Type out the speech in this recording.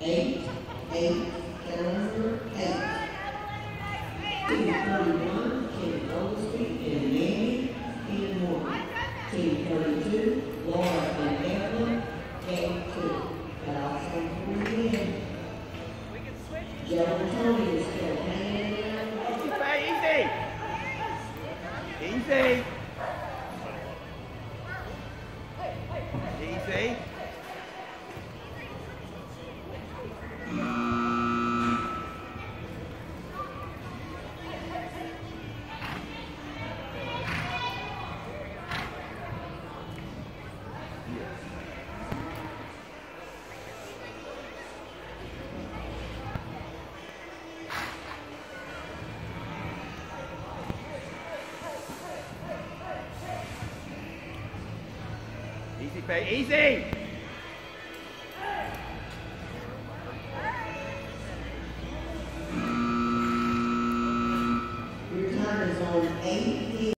8, 8, calendar 8. Team 31, Ken Oglesby and Manny, Ken 1. Team 32, Laura and Evelyn, Game 2. That all comes from the end. Joe Tony is still hanging in. Easy. Easy. Easy. Easy, Faye, easy! Your time is on 8.